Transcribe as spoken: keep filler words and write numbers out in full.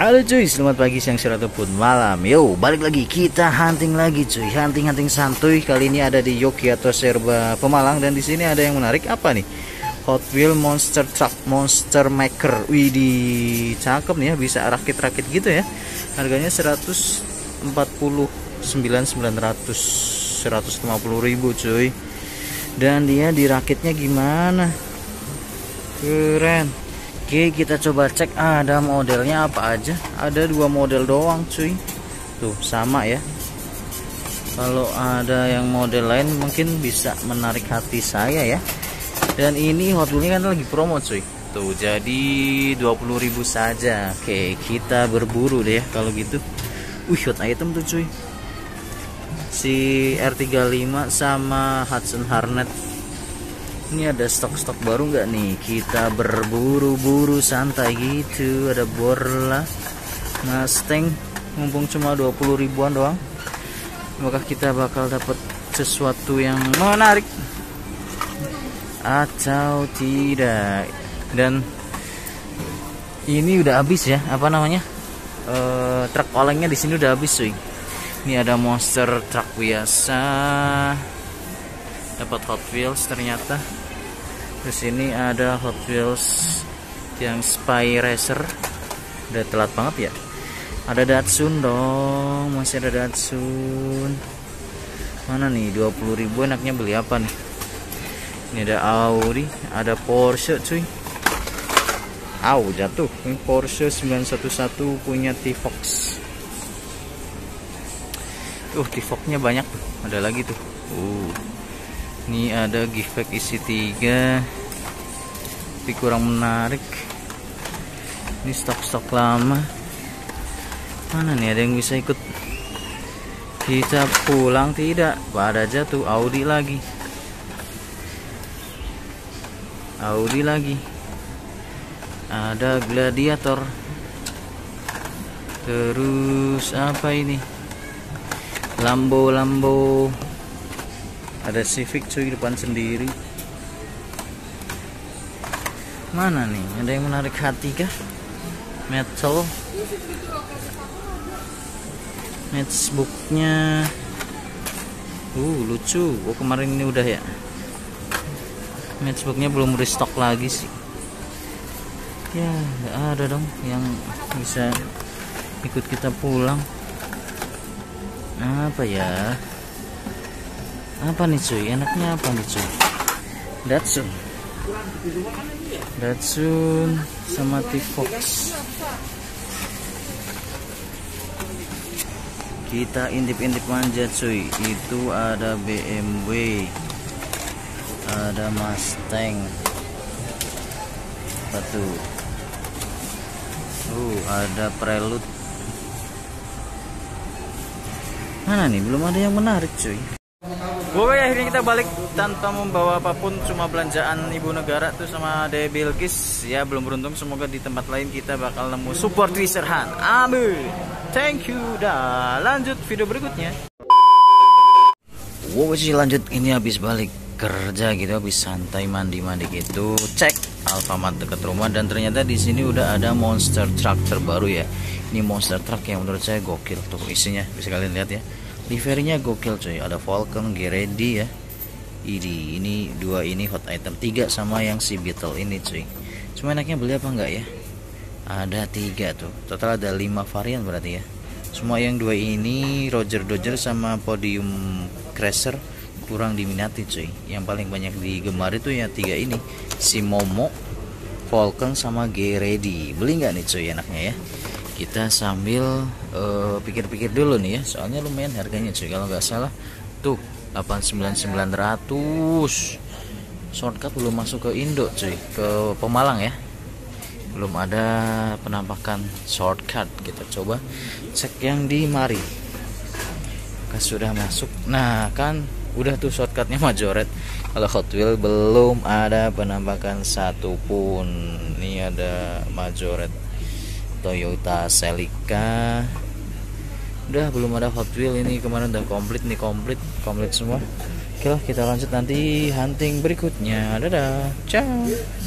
Halo cuy, selamat pagi, siang, sore ataupun malam. Yo, balik lagi kita hunting lagi cuy. Hunting-hunting santuy. Kali ini ada di Yogi atau Serba Pemalang, dan di sini ada yang menarik. Apa nih? Hot Wheel Monster Truck Monster Maker. Wih, di cakep nih ya, bisa rakit-rakit gitu ya. Harganya seratus empat puluh sembilan ribu sembilan ratus, seratus lima puluh ribu cuy. Dan dia dirakitnya gimana? Keren. Oke, kita coba cek ada modelnya apa aja. Ada dua model doang cuy. Tuh sama ya. Kalau ada yang model lain mungkin bisa menarik hati saya ya. Dan ini Hot Wheels-nya kan lagi promo cuy. Tuh jadi dua puluh ribu saja. Oke, kita berburu deh ya kalau gitu. Wih, hot item tuh cuy. Si R tiga puluh lima sama Hudson Hornet. Ini ada stok-stok baru nggak nih? Kita berburu-buru santai gitu. Ada Borla Mustang, mumpung cuma dua puluh ribuan doang. Apakah kita bakal dapat sesuatu yang menarik atau tidak? Dan ini udah habis ya, apa namanya? E, truk olengnya di sini udah habis cuy. Ini ada monster truck biasa. Dapat Hot Wheels ternyata. Terus ini ada Hot Wheels yang Spy Racer. Udah telat banget ya. Ada Datsun dong, masih ada Datsun. Mana nih? dua puluh ribu enaknya beli apa nih? Ini ada Audi, ada Porsche cuy. Au, jatuh. Ini Porsche sembilan satu satu punya T-Fox. Tuh, T-Fox-nya banyak tuh. Ada lagi tuh. Uh. Ini ada gift pack isi tiga, tapi kurang menarik. Ini stok-stok lama. Mana nih, ada yang bisa ikut kita pulang? Tidak, pada jatuh. Audi lagi, Audi lagi. Ada Gladiator. Terus apa ini? Lambo Lambo. Ada Civic cuy depan sendiri. Mana nih? Ada yang menarik hati kah? Metal. Matchbooknya. Uh, lucu. Oh, kemarin ini udah ya. Matchbooknya belum restock lagi sih. Ya, nggak ada dong yang bisa ikut kita pulang. Apa ya? Apa nih cuy? Enaknya apa nih cuy? Datsun, Datsun sama T-Fox. Kita intip-intip manja cuy. Itu ada B M W, ada Mustang. Batu. Uh, ada Prelude. Mana nih? Belum ada yang menarik cuy. Oke, akhirnya kita balik tanpa membawa apapun, cuma belanjaan ibu negara tuh sama Ade Bilkis. Ya, belum beruntung, semoga di tempat lain kita bakal nemu support Treasure Hunt. Amin. Thank you. Dah, lanjut video berikutnya. Wow sih, lanjut. Ini habis balik kerja gitu, habis santai mandi-mandi gitu. Cek Alfamart dekat rumah, dan ternyata di sini udah ada monster truck terbaru ya. Ini monster truck yang menurut saya gokil tuh isinya, bisa kalian lihat ya. Liverinya gokil coy, ada Falcon, G-Ready ya. Ini, ini dua ini hot item, tiga sama yang si Beetle ini cuy. Cuma enaknya beli apa enggak ya? Ada tiga tuh, total ada lima varian berarti ya. Semua yang dua ini Roger Dodger sama Podium Crasher kurang diminati cuy. Yang paling banyak digemari tuh ya tiga ini, si Momo, Falcon sama G-Ready. Beli nggak nih cuy enaknya ya? Kita sambil pikir-pikir uh, dulu nih ya, soalnya lumayan harganya cuy. Kalau nggak salah tuh delapan puluh sembilan ribu sembilan ratus. Shortcut belum masuk ke Indo cuy, ke Pemalang ya. Belum ada penampakan shortcut. Kita coba cek yang di Mari. Apakah sudah masuk? Nah kan udah tuh shortcutnya Majoret. Kalau Hot Wheels belum ada penampakan satupun. Ini ada Majoret, Toyota Celica. Udah belum ada Hot Wheels. Ini kemarin udah komplit nih, komplit komplit semua. Oke lah, kita lanjut nanti hunting berikutnya. Dadah, ciao.